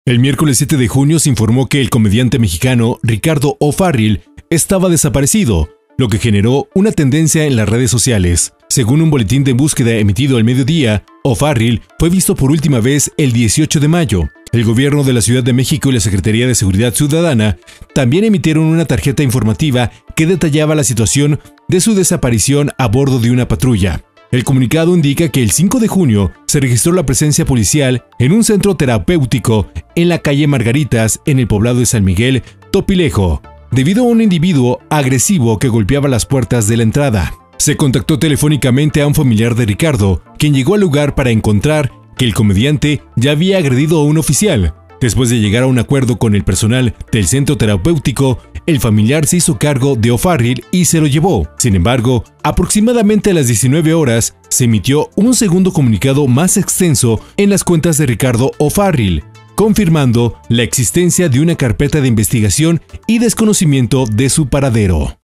El miércoles 7 de junio se informó que el comediante mexicano Ricardo O'Farrill estaba desaparecido, lo que generó una tendencia en las redes sociales. Según un boletín de búsqueda emitido al mediodía, O'Farrill fue visto por última vez el 18 de mayo. El gobierno de la Ciudad de México y la Secretaría de Seguridad Ciudadana también emitieron una tarjeta informativa que detallaba la situación de su desaparición a bordo de una patrulla. El comunicado indica que el 5 de junio se registró la presencia policial en un centro terapéutico en la calle Margaritas, en el poblado de San Miguel, Topilejo, debido a un individuo agresivo que golpeaba las puertas de la entrada. Se contactó telefónicamente a un familiar de Ricardo, quien llegó al lugar para encontrar que el comediante ya había agredido a un oficial. Después de llegar a un acuerdo con el personal del centro terapéutico, el familiar se hizo cargo de O'Farrill y se lo llevó. Sin embargo, aproximadamente a las 19 horas, se emitió un segundo comunicado más extenso en las cuentas de Ricardo O'Farrill, confirmando la existencia de una carpeta de investigación y desconocimiento de su paradero.